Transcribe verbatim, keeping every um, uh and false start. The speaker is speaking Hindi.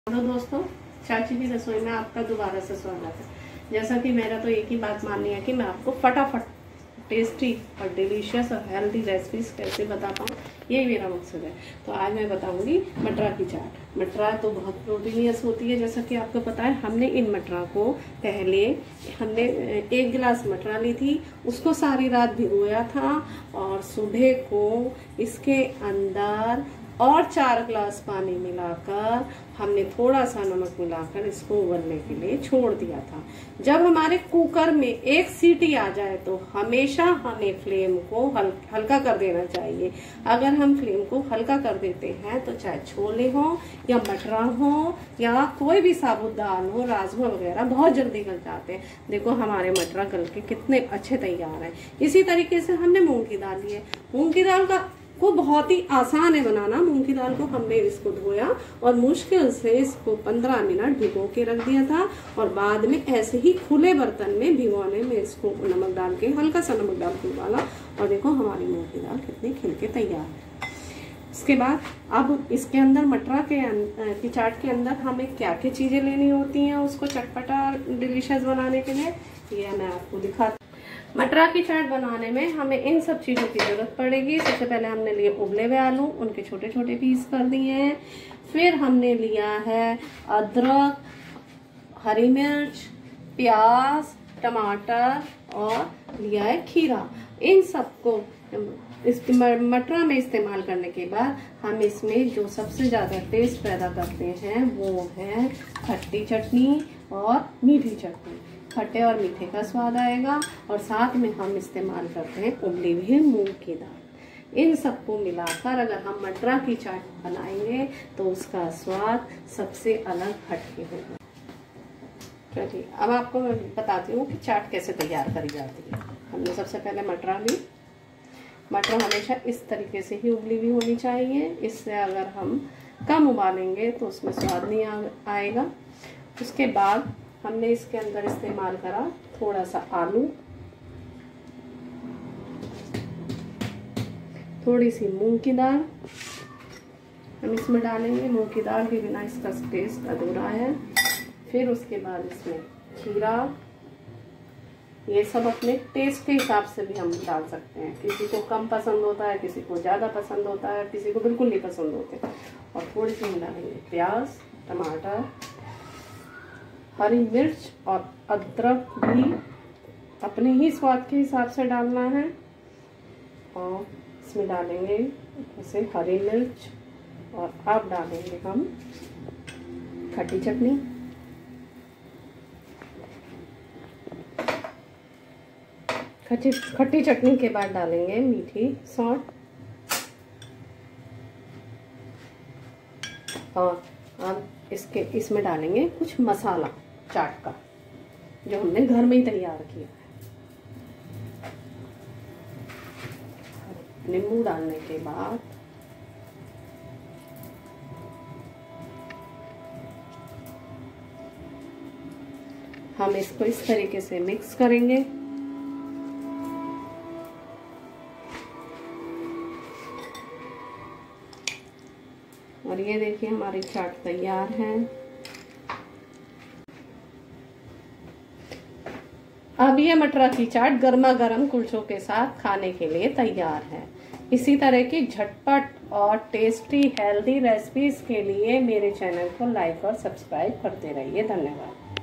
हेलो दोस्तों, चाची की रसोई में आपका दोबारा से स्वागत है। जैसा कि मेरा तो एक ही बात माननी है कि मैं आपको फटाफट टेस्टी और डिलीशियस और हेल्दी रेसिपीज कैसे बता पाऊँ, यही मेरा मकसद है। तो आज मैं बताऊंगी मटरा की चाट। मटरा तो बहुत प्रोटीनियस होती है, जैसा कि आपको पता है। हमने इन मटरा को पहले हमने एक गिलास मटरा ली थी, उसको सारी रात भिगोया था और सुबह को इसके अंदर और चार ग्लास पानी मिलाकर हमने थोड़ा सा नमक मिलाकर इसको उबलने के लिए छोड़ दिया था। जब हमारे कुकर में एक सीटी आ जाए तो हमेशा हमें फ्लेम को हल, हल्का कर देना चाहिए। अगर हम फ्लेम को हल्का कर देते हैं तो चाहे छोले हो या मटरा हो या कोई भी साबुत दाल हो, राजमा वगैरह, बहुत जल्दी गल जाते हैं। देखो हमारे मटरा गल के कितने अच्छे तैयार हैं। इसी तरीके से हमने मूंग की दाल ली है। मूंग की दाल का को बहुत ही आसान है बनाना। मूंग की दाल को हमने इसको धोया और मुश्किल से इसको पंद्रह मिनट भिगो के रख दिया था और बाद में ऐसे ही खुले बर्तन में भिगोने में इसको नमक डाल के, हल्का सा नमक डाल के उबाला और देखो हमारी मूंग की दाल कितनी खिल के तैयार है। इसके बाद अब इसके अंदर मटरा के की चाट के अंदर हमें क्या क्या चीजें लेनी होती हैं उसको चटपटा और डिलीशियस बनाने के लिए, ये मैं आपको दिखाती। मटरा की चाट बनाने में हमें इन सब चीज़ों की ज़रूरत पड़ेगी। सबसे पहले हमने लिए उबले हुए आलू, उनके छोटे छोटे पीस कर दिए हैं। फिर हमने लिया है अदरक, हरी मिर्च, प्याज, टमाटर और लिया है खीरा। इन सबको इस मटरा में इस्तेमाल करने के बाद हम इसमें जो सबसे ज़्यादा टेस्ट पैदा करते हैं वो है खट्टी चटनी और मीठी चटनी। खट्टे और मीठे का स्वाद आएगा और साथ में हम इस्तेमाल करते हैं उबली हुई मूंग की दाल। इन सबको मिलाकर अगर हम मटरा की चाट बनाएंगे तो उसका स्वाद सबसे अलग हटके होगा। चलिए अब आपको मैं बताती हूँ कि चाट कैसे तैयार करी जाती है। हमने सबसे पहले मटरा ली। मटरा हमेशा इस तरीके से ही उबली हुई होनी चाहिए। इससे अगर हम कम उबालेंगे तो उसमें स्वाद नहीं आएगा। उसके बाद हमने इसके अंदर इस्तेमाल करा थोड़ा सा आलू, थोड़ी सी मूंग की दाल हम इसमें डालेंगे। मूंग की दाल के बिना इसका टेस्ट अधूरा है। फिर उसके बाद इसमें खीरा, ये सब अपने टेस्ट के हिसाब से भी हम डाल सकते हैं। किसी को कम पसंद होता है, किसी को ज़्यादा पसंद होता है, किसी को बिल्कुल नहीं पसंद होते। और थोड़ी सी हम डालेंगे प्याज, टमाटर, हरी मिर्च और अदरक भी अपने ही स्वाद के हिसाब से डालना है। और इसमें डालेंगे जैसे हरी मिर्च और अब डालेंगे हम खट्टी चटनी, खट्टी खट्टी चटनी के बाद डालेंगे मीठी सौंठ और अब इसके इसमें डालेंगे कुछ मसाला चाट का जो हमने घर में ही तैयार किया है। नींबू डालने के बाद हम इसको इस तरीके से मिक्स करेंगे। और ये देखिए हमारी चाट तैयार है। अब ये मटरा की चाट गर्मा गर्म कुलचों के साथ खाने के लिए तैयार है। इसी तरह की झटपट और टेस्टी हेल्दी रेसिपीज के लिए मेरे चैनल को लाइक और सब्सक्राइब करते रहिए। धन्यवाद।